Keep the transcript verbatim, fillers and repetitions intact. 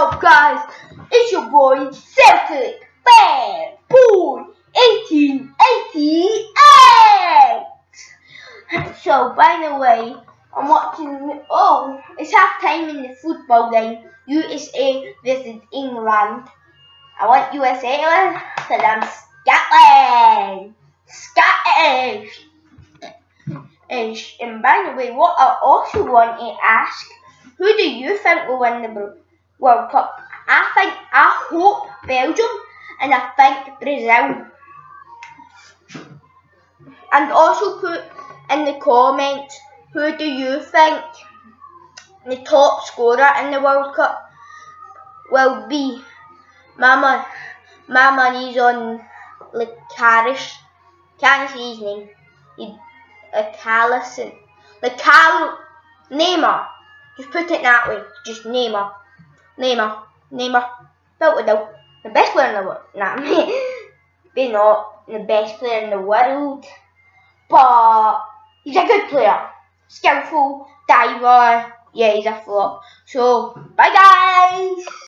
up, guys? It's your boy Celtic Fan Boy eighteen eighty-eight. So, by the way, I'm watching. Oh, it's half time in the football game. U S A versus England. I want U S A to win because I'm Scotland. Scottish. And, and by the way, what I also want to ask, who do you think will win the World Cup? I think, I hope Belgium, and I think Brazil. And also put in the comments, who do you think the top scorer in the World Cup will be? Mama, my money's on Licarius. Can't see his name. He, Licallison. Lical Neymar. Just put it that way. Just Neymar. Neymar. Neymar. Built it out. The best player in the world. Nah, maybe not the best player in the world. But he's a good player. Skillful. Diver. Yeah, he's a flop. So, bye guys.